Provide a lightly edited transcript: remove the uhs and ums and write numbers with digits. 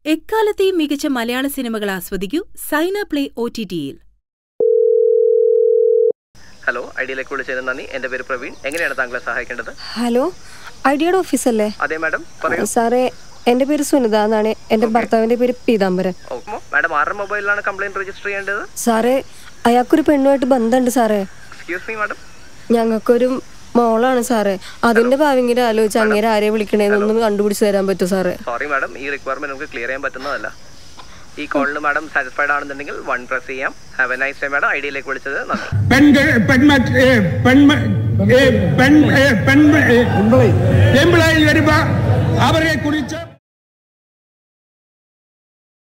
എക്കാലത്തെയും മികച്ച മലയാള സിനിമകൾ ആസ്വദിക്കൂ സൈന പ്ലേ OTT-യിൽ. ഹലോ, ഐഡിയയിലേക്ക് വിളിച്ചതിന് നന്ദി. എൻ്റെ പേര് പ്രവീൺ. എങ്ങനെയാണ് താങ്കളെ സഹായിക്കേണ്ടത്? ഹലോ, ഐഡിയയുടെ ഓഫീസല്ലേ? അതെ മാഡം, പറയൂ. സാറേ, എൻ്റെ പേര് സുനിത എന്നാണ്. എൻ്റെ ഭർത്താവിൻ്റെ പേര് പീതാംബരൻ. മാഡം, ആരുടെ മൊബൈലിലാണ് കംപ്ലൈന്റ് രജിസ്റ്റർ ചെയ്യേണ്ടത്? സാറേ, അയാൾക്കൊരു പെണ്ണുമായിട്ട് ബന്ധമുണ്ട് സാറേ. Excuse me madam. ഞങ്ങൾക്കൊരു മോളാണ് സാറേ. അതിന്റെ ഭാവിങ്ങനെ ആലോചിച്ച് അങ്ങേരെ ആരെ വിളിക്കണേന്നൊന്നും കണ്ടുപിടിച്ച് തരാൻ പറ്റുമോ സാറേ? സോറി മാഡം, ഈ റിക്വയർമെന്റ് നമുക്ക് ക്ലിയർ ചെയ്യാൻ പറ്റുന്നതല്ല. ഈ കോളിന് മാഡം സാറ്റിസ്ഫൈഡ് ആണെന്നുണ്ടെങ്കിൽ 1 പ്രസ് ചെയ്യാം. Have a nice day madam. ഐഡിയയിലേക്ക് വിളിച്ചത് നന്ദി. അവരെ കുറിച്ച്